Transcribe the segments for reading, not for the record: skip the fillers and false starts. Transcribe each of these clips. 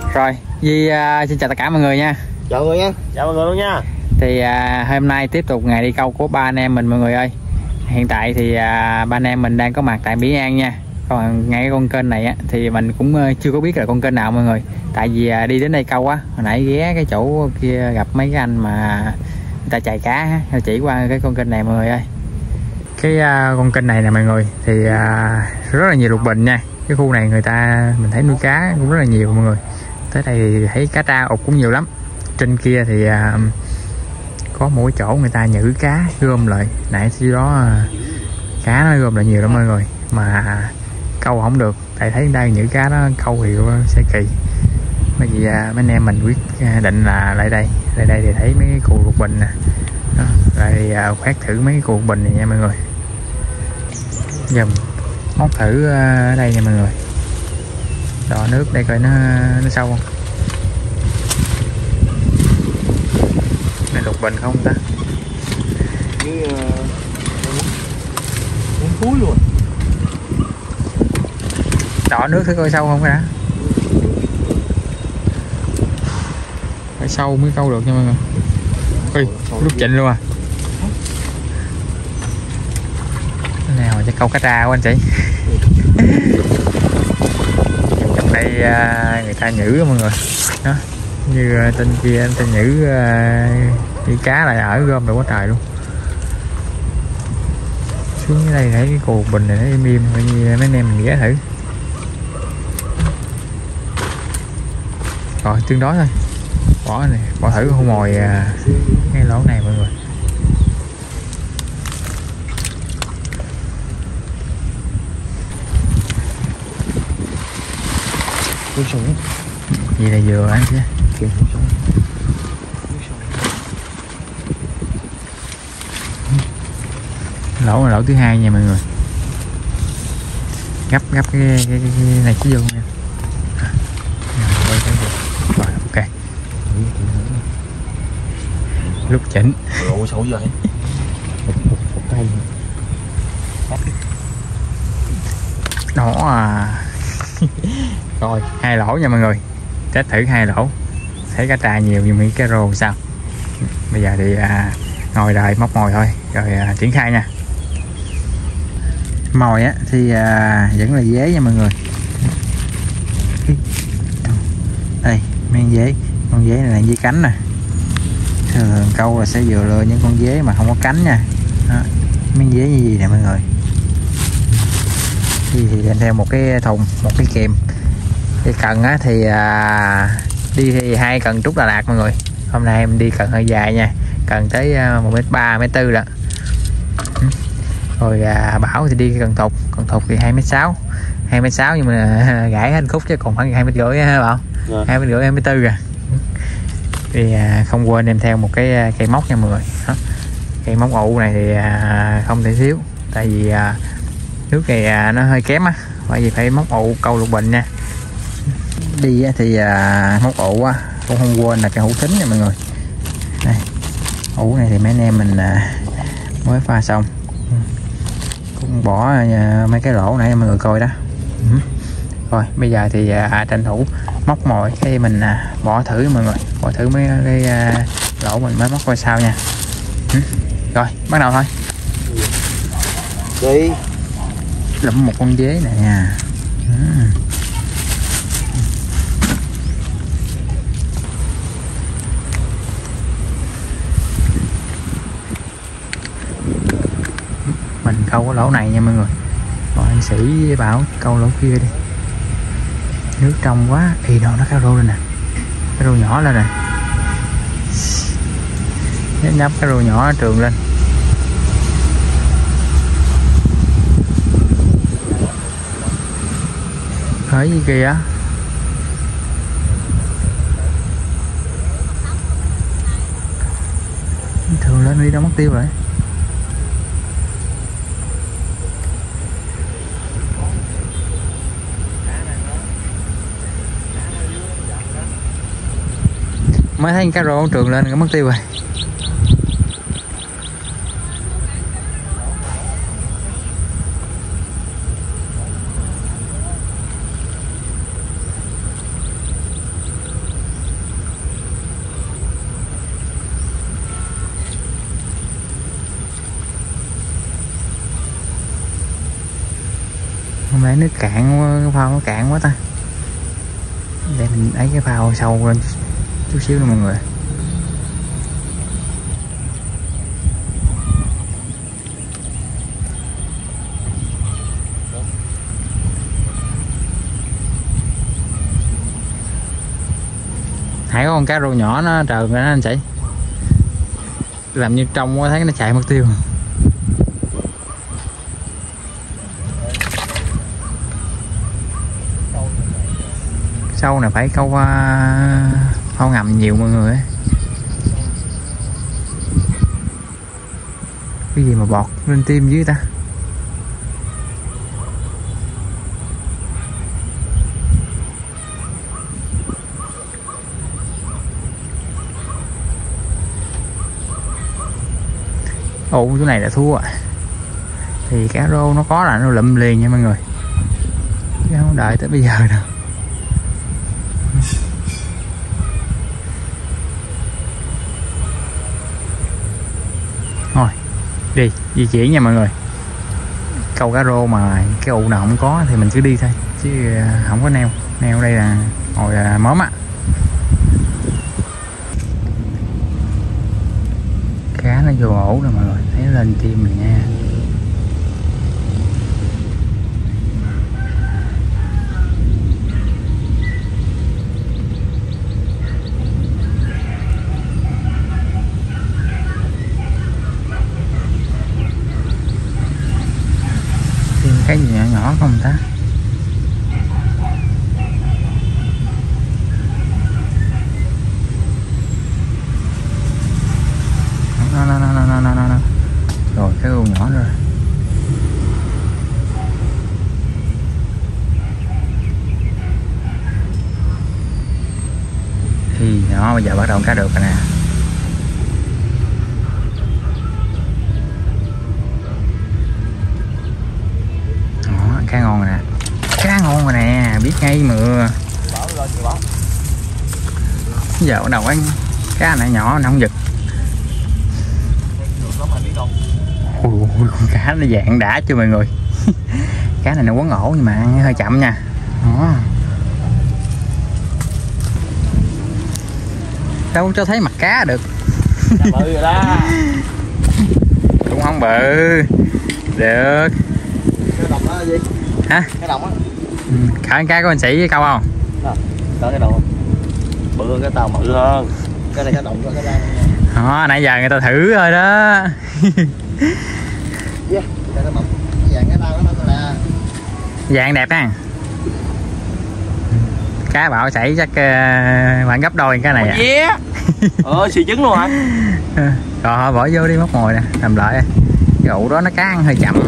Rồi, Di xin chào tất cả mọi người nha. Chào mọi người nha. Chào mọi người luôn nha. Thì hôm nay tiếp tục ngày đi câu của ba anh em mình mọi người ơi. Hiện tại thì ba anh em mình đang có mặt tại Mỹ An nha. Còn ngay cái con kênh này á thì mình cũng chưa có biết là con kênh nào mọi người. Tại vì đi đến đây câu á, hồi nãy ghé cái chỗ kia gặp mấy cái anh mà người ta chài cá á, chỉ qua cái con kênh này mọi người ơi. Cái con kênh này nè mọi người thì rất là nhiều lục bình nha. Cái khu này người ta mình thấy nuôi cá cũng rất là nhiều mọi người. Tới đây thì thấy cá tra ục cũng nhiều lắm. Trên kia thì có mỗi chỗ người ta nhử cá gom lại. Nãy khi đó cá nó gom lại nhiều lắm mọi người, mà câu không được tại thấy đây nhử cá nó câu thì sẽ kỳ. Bởi vì mấy anh em mình quyết định là lại đây thì thấy mấy cái cù lục bình nè. Lại khoét thử mấy cái cù lục bình này nha mọi người. Giờ móc thử ở đây nha mọi người. Đo nước đây coi nó sâu không. Này lục bình không ta? Như thúi luôn. Đo nước thử coi sâu không đã. Phải sâu mới câu được nha mọi người. Ui, lúc chỉnh luôn à. Nào cho câu cá tra của anh chị. Trong đây người ta nhử mọi người. Đó, như tên kia anh ta nhử đi cá lại ở gom được quá trời luôn. Xuống dưới đây thấy cái cù bình này nó im im, coi như mấy anh em mình ghé thử. Rồi tương đối thôi. Bỏ thử con mồi ngay lỗ này mọi người. Gì là vừa ăn chứ. Lỗ là lỗ thứ hai nha mọi người. Gấp cái này chứ vô nha. Rồi ok. Lúc chỉnh. Lỗ xấu vậy. Đó à. Rồi 2 lỗ nha mọi người. Test thử 2 lỗ. Thấy cá tra nhiều như mấy cái rô sao. Bây giờ thì ngồi đợi móc mồi thôi. Rồi triển khai nha. Mồi á thì vẫn là dế nha mọi người. Đây mấy dế. Con dế này là dế cánh nè. Thường câu là sẽ vừa lựa những con dế mà không có cánh nha. Đó. Mấy dế như gì nè mọi người. Thì đem theo một cái thùng, một cái kìm. Cái cần á thì đi thì 2 cần Trúc Đà Lạt mọi người. Hôm nay em đi cần hơi dài nha, cần tới 1m3, 1m4 đó. Rồi Bảo thì đi cần thục thì 2m6, 2m6 nhưng mà gãy hết khúc chứ còn khoảng 2m5 ha Bảo. 2m5, 2m4 rồi. Thì không quên đem theo một cái cây móc nha mọi người. Đó. Cây móc ụ này thì không thể thiếu, tại vì nước này nó hơi kém á, bởi vì phải móc ụ câu lục bình nha. Đi thì móc ụ cũng không quên là cái hũ thính nha mọi người. Đây, hũ này thì mấy anh em mình mới pha xong, cũng bỏ mấy cái lỗ nãy mọi người coi đó. Rồi bây giờ thì tranh thủ móc mồi cái mình bỏ thử mọi người, bỏ thử mấy cái lỗ mình mới móc coi sao nha. Rồi bắt đầu thôi. Đi Lụm một con dế này nha. Mình câu cái lỗ này nha mọi người. Còn anh Sĩ với Bảo câu lỗ kia đi. Nước trong quá. Thì đâu nó cá rô lên nè. Cá rô nhỏ lên nè. Nhấp cá rô nhỏ trường lên. Hỏi gì kìa. Thường lên đi đâu mất tiêu rồi. Mới thấy cá rô trường lên nó mất tiêu rồi. phải nước cạn quá, cái phao nó cạn quá ta. Để mình ấy cái phao sâu lên chút xíu nữa mọi người. Thấy có con cá rô nhỏ nó trờn ra nó anh chảy, làm như trong quá thấy nó chạy mất tiêu. Sâu này phải câu phao ngầm nhiều mọi người ấy. Cái gì mà bọt lên tim dưới ta. Ồ, chỗ này đã thua à. Thì cá rô nó có là nó lụm liền nha mọi người, chứ không đợi tới bây giờ đâu. Thôi đi di chuyển nha mọi người. Câu cá rô mà cái ụ nào không có thì mình cứ đi thôi, chứ không có neo. Neo đây là hồi mớm á. Cá nó vô ổ rồi mọi người, thấy nó lên tim rồi nha. Tìm cái gì nhỏ nhỏ không ta? No. Rồi cái ô nhỏ rồi. Thì nó bây giờ bắt đầu cá được rồi nè. Đó, cá ngon rồi nè. Cá ngon rồi nè, biết ngay mà. Giờ bắt đầu ăn cá này nhỏ nó không giật. Ui, con cá nó dạng đã chưa mọi người. Cá này nó quấn ổ nhưng mà ăn hơi chậm nha. Đó. Đâu cho thấy mặt cá được. Bự rồi đó. Cũng không bự. Được. Cái đồng đó là gì? Hả? Cái đồng á. Khởi cá của anh Sĩ câu không? Đó cái đồng. Bự hơn cái tàu bự hơn. Cái này cái đồng có cái đai. Đó, nãy giờ người ta thử rồi đó. Yeah, cái mập. Dạng cái đai đó là dạng đẹp ha. Cá bảo chảy chắc khoảng gấp đôi cái này. Yeah. Xì trứng luôn hả? Rồi bỏ vô đi móc mồi nè, làm lại. Cái ụ đó nó cá ăn hơi chậm.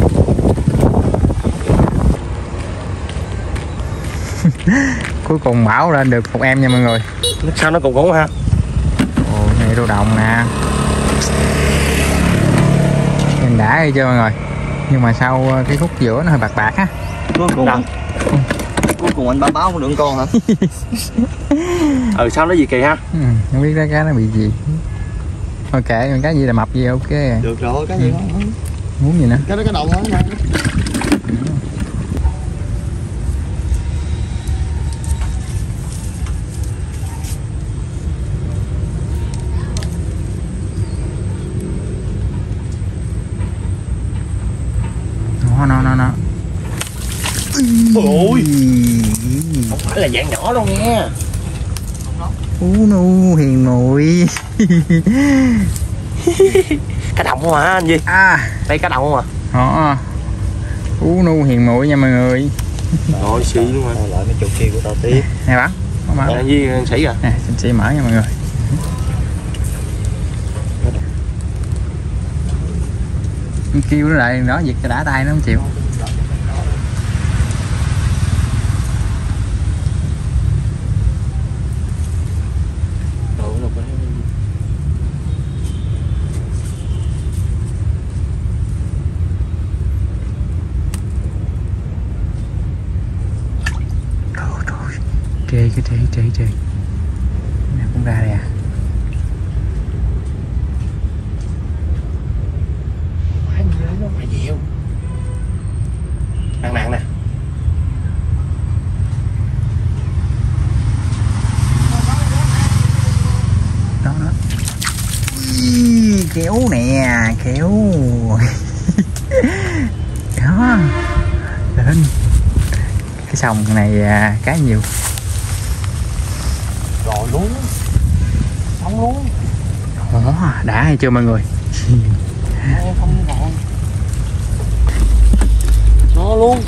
Cuối cùng Bảo lên được một em nha mọi người. Sao nó cùng cũng ha? Ồ, này rô đồng nè. Nhìn đã đi chưa mọi người. Nhưng mà sau cái khúc giữa nó hơi bạc bạc á. Cuối cùng anh báo được con hả? Sao nó gì kỳ ha? Không biết cá nó bị gì. Ok, cái gì là mập gì ok. Được rồi, cái gì đó. Muốn gì nữa? Cái đó cái đồng đó. Nó. Ôi. Không phải là dạng nhỏ đâu nghe. Nu hiền muội. Cá đồng không hả anh Duy? Đây cá đồng không à? Đó. Nu hiền muội nha mọi người. Rồi xì luôn hả? Lại mấy chục kia của tao tiếp. Nè bắn. Anh Duy anh Sĩ à? Nè, anh Sĩ mở nha mọi người. Kêu nó lại nó giật cho đã tay nó không chịu. Trê nè cũng ra đây à. Quá nhiều nó phải nhiều. Nặng nè. kéo nè, kéo. Đó, lên cái sông này cá nhiều. Rồi luôn, xong luôn. Đó, đã hay chưa mọi người? Không còn. Nó luôn.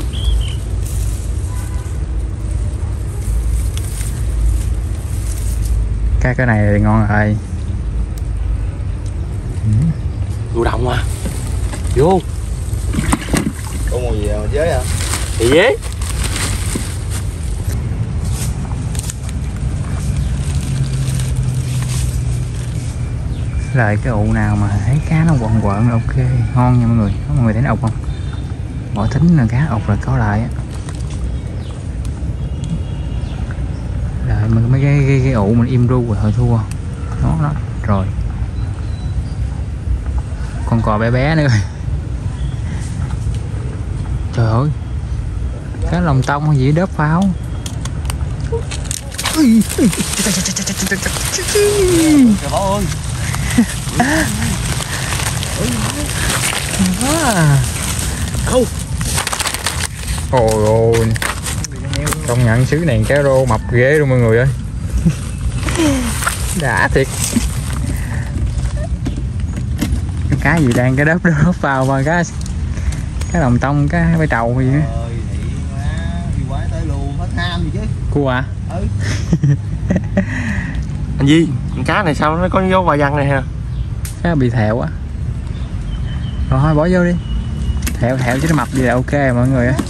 Cái này thì ngon rồi. Vô động à. Vô. Có mùi gì mà dế hả? Thì dế. Lời cái ụ nào mà thấy cá nó quẩn quẩn là ok, ngon nha mọi người. Có mọi người thấy nó ục không? Bỏ thính là cá ục rồi có lại á. Rồi mấy cái ụ mình im ru rồi thôi thua. Đó rồi. Con cò bé bé nữa. Trời ơi, cá lồng tông hay gì đớp pháo. Trời ơi. Không. Ôi ôi, công nhận xứ này cá rô mập ghê luôn mọi người ơi. Đã thiệt. Cái gì đang cái đớp vào mà cái đồng tông cái bãi trầu gì nữa. Đi quái tới luôn, hết ham gì chứ. Cua à? Ừ. Anh Di, con cá này sao nó có dấu ba văn này ha? Cá bị thẹo á. Rồi thôi bỏ vô đi. Thẹo chứ nó mập gì là ok mọi người á.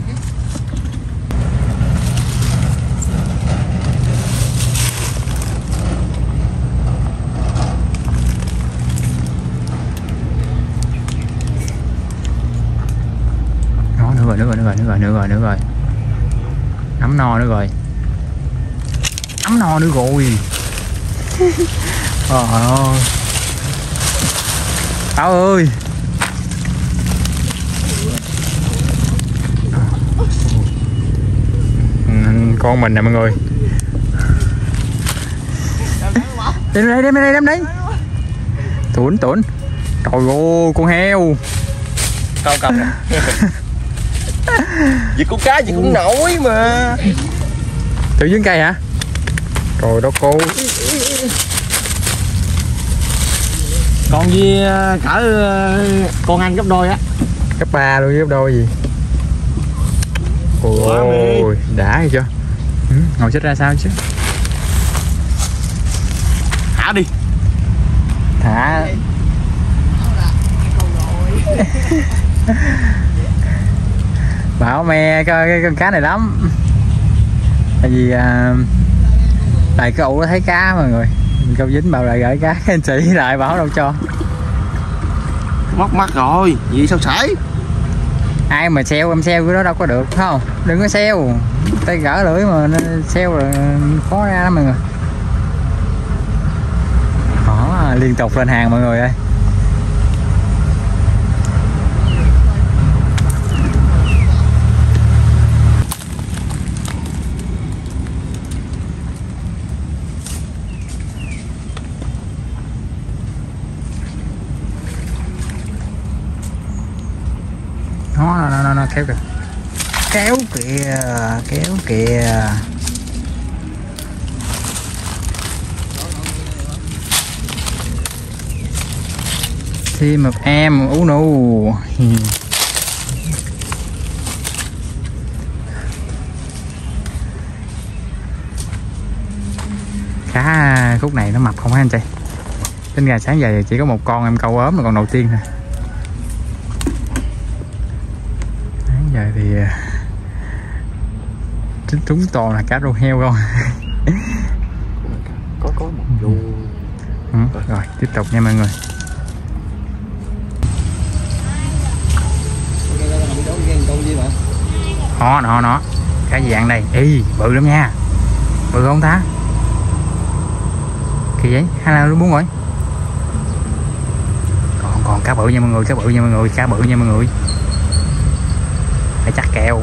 Nữa rồi. Nắm no nữa rồi. Trời ơi. Tao ơi. Con mình nè mọi người. Đem đây. Tuấn. Trời ơi, con heo. Cầm nè. Gì con cá gì cũng nổi mà. Tự dưới cây hả? Trời đó cô. Còn gì cỡ con anh gấp đôi á. Gấp 3 luôn, gấp đôi gì. Ôi đã hay chưa? Ngồi xích ra sao chứ? Thả đi. Thả. Bảo me coi con cá này lắm. Tại vì tại cái ụ nó thấy cá mọi người. Câu dính bảo lại gửi cá anh chị lại bảo đâu cho. Móc mắt rồi, gì sao sải? Ai mà xeo em xeo cái đó đâu có được phải không? Đừng có xeo. Tay gỡ lưỡi mà xeo rồi khó ra lắm mọi người. Đó, liên tục lên hàng mọi người ơi. Nó kéo kìa. Thêm một em ú nụ. Cá khúc này nó mập không hả anh chị? Tính ra sáng giờ chỉ có một con em câu ốm là con đầu tiên thôi. Giờ thì trúng toàn là cá rô heo không. Có một vô. Rồi tiếp tục nha mọi người. Nó cái gì dạng đây. Ý bự lắm nha. Bự không ta? Kỳ vậy? Hay là nó muốn rồi? Còn cá bự nha mọi người. Cá bự nha mọi người. Phải chắc kèo.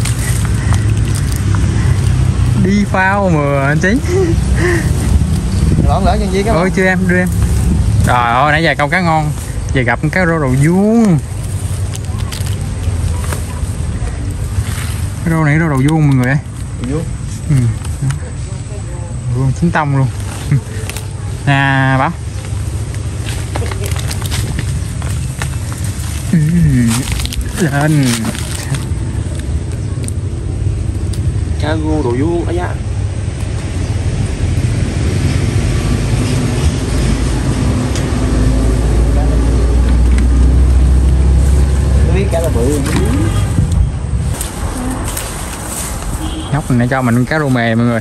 Đi phao mà anh chí. Lỏng lỡ nhân viên á. Ôi chưa em, đưa em. Trời ơi, nãy giờ câu cá ngon. Giờ gặp cái rô đầu vuông. Cái rô này rô đầu vuông mọi người ơi. Vuông. Ừ. Vuông chính tông luôn. Nè Bảo. Lên. Cá rô đầu vuông ấy da. Biết cá là bự. Nhóc này cho mình cá rô mè mọi người.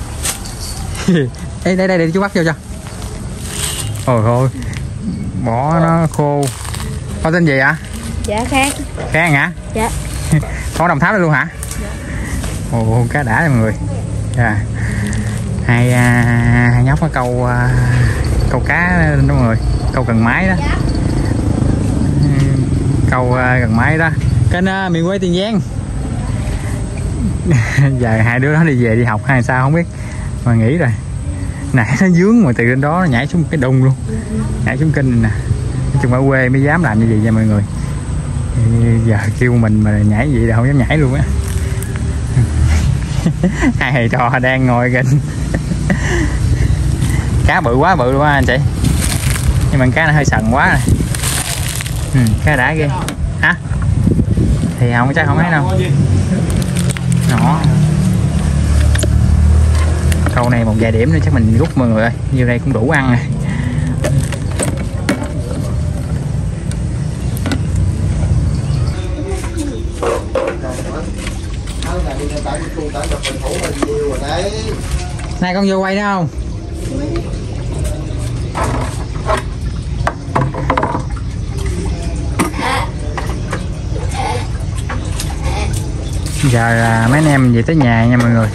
đây để chú bắt vô cho. Ôi thôi, bỏ nó khô. Có tên gì ạ? Dạ Khang. Khang hả? Dạ. Có Đồng Tháp đây luôn hả? Ồ, cá đã mọi người. À, hai nhóc có câu cá đó mọi người, câu cần máy đó. Câu gần máy đó, kênh miền quê Tiền Giang. Giờ hai đứa nó đi về đi học hay sao không biết mà nghĩ rồi. Nãy nó dướng mà từ trên đó nó nhảy xuống cái đùng luôn, nhảy xuống kênh này nè. Nói chung ở quê mới dám làm như vậy nha mọi người. Giờ kêu mình mà nhảy vậy là không dám nhảy luôn á. Hai thầy trò đang ngồi kênh. Cá bự quá bự luôn á anh chị, nhưng mà cá nó hơi sần quá rồi. Cá đã ghê hả? Thì không chắc không thấy đâu. Đó, câu này một vài điểm nữa chắc mình rút mọi người ơi, như đây cũng đủ ăn rồi. Này con vô quay đó không? Giờ mấy anh em về tới nhà nha mọi người.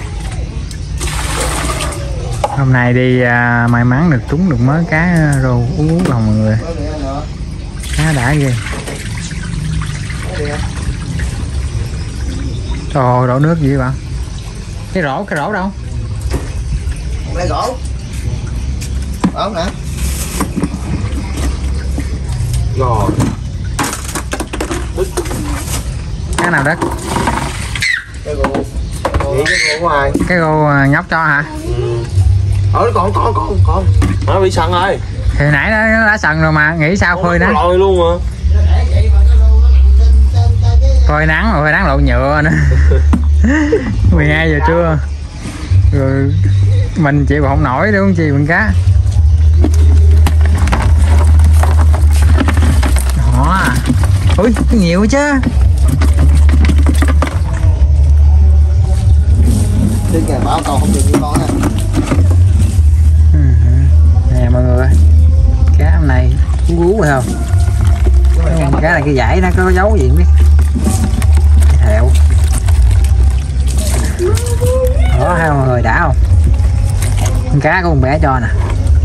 Hôm nay đi may mắn được trúng được mớ cá rô uống lòng mọi người. Cá đã ghê. Ồ, đổ nước gì vậy? Cái rổ đâu? Đây rổ. Ổn hả? Rồi. Cá nào đất? Cái gô. Vậy cái gô của ai? Cái gô nhóc cho hả? Con. Nó bị sần rồi. Thì nãy nó đã sần rồi mà, nghĩ sao phơi nó. Lòi luôn mà. Phơi nắng lộ nhựa nữa. 12 giờ trưa. Rồi mình chịu không nổi đúng không chị con cá. Đó. Ui, nhiều chứ. Trên ngày bảo còn không được như con nha. Nè mọi người, cá hôm nay cũng rồi không? Cá này cái dãy nó có dấu gì không biết. Thẹo. Đó hai mọi người đã không? Con cá của con bé cho nè.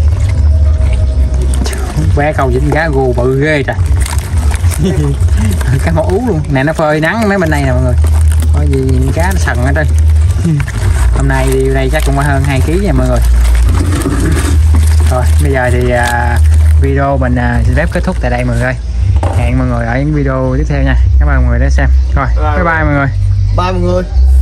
Bé câu dính cá gù bự ghê trời. Cá mỏ ú luôn. Nè nó phơi nắng mấy bên đây nè mọi người. Có gì cá nó sần ở trên. Hôm nay đi đây chắc cũng phải hơn 2 kg nha mọi người. Rồi bây giờ thì video mình xin phép kết thúc tại đây mọi người ơi. Hẹn mọi người ở những video tiếp theo nha. Cảm ơn mọi người đã xem. Rồi bye bye mọi người. Bye mọi người.